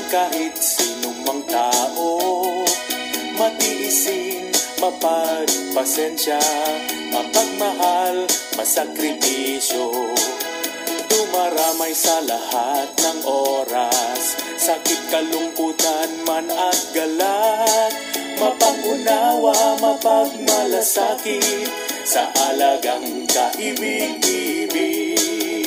kahit sinumang tao, matiisin, mapagpasensya, mapagmahal, masakripisyo. Dumaramay sa lahat ng oras, sakit, kalungkutan man at galak, mapangunawa, mapagmalasakit, sa alagang kaibig-ibig.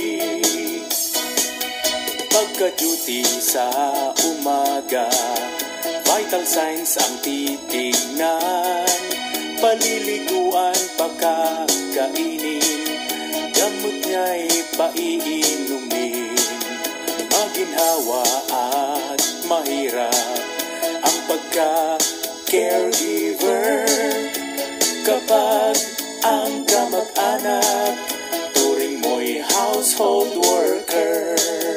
Pagka-duty sa umaga, vital signs ang titignan, paliliguan, pagkakainin, gamot niya'y paiinumin. Maginhawa at mahirap ang pagka-caregiver, kapag ang kamag-anak turing mo'y household worker.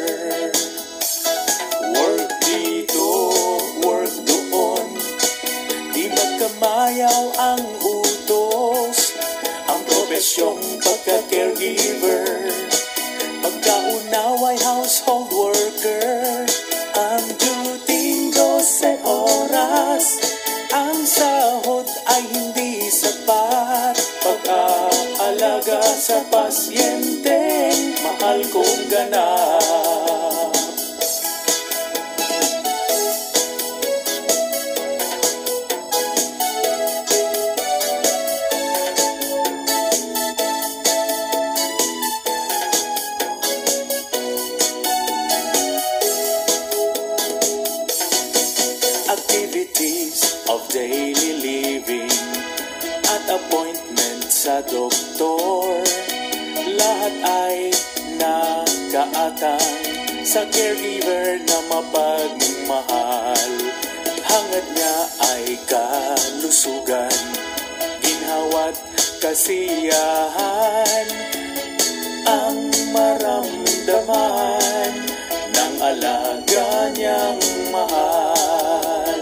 Work dito, work doon, di magkamayaw ang utos, ang profesyong pagka-caregiver, pagkaunaway household worker. Ang duty 12 oras, ang sahod ay hindi sapat, pag-aalaga sa pasyenteng mahal kong ganap. Activities of daily living at appointment sa doktor, lahat ay nakaatang sa caregiver na mapagmahal. Hangad niya ay kalusugan, ginhawa't kasiyahan, ang maramdaman ng alaga niyang mahal.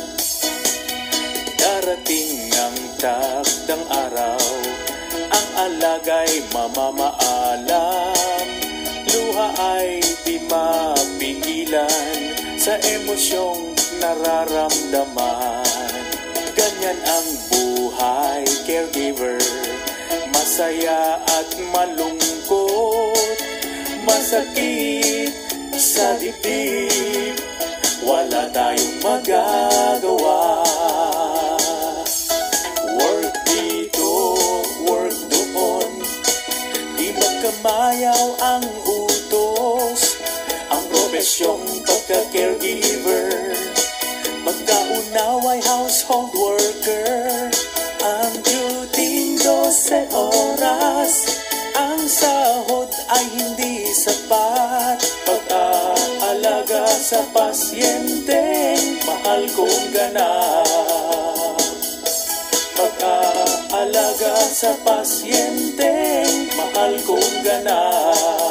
Darating ang takdang araw, ang alaga'y mamamaalam, luha ay di mapigilan sa emosyong nararamdaman. Ganyan ang buhay, caregiver, masaya at malungkot, masakit sa dibdib, wala tayong magagawa. Work dito, work doon, di magkamayaw ang utos, ang profesyong pagka-caregiver, pagkaunaway household worker. Ang duty 12 oras, ang sahod ay hindi sapat, pag-aalaga sa pasyenteng mahal kong ganap. Pag-aalaga sa pasyenteng mahal kong ganap.